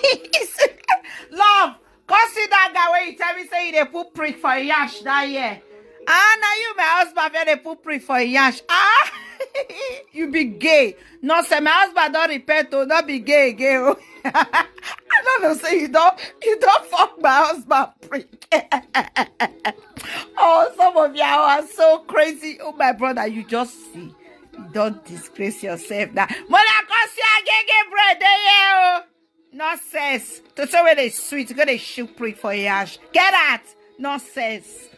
Love, go see that guy where you tell me say they put prick for a yash that year. Ah, now you my husband where they put prick for a yash. Ah, you be gay. No, say my husband don't repent to not be gay, gay. Oh. I don't know, say you don't fuck my husband prick. Oh, some of y'all are so crazy. Oh, my brother, you just see. You don't disgrace yourself now. Mona come see Agaygay bread there, yeah. Nonsense. To show where they sweet, you gotta shoot prick for your ash. Get that. Nonsense.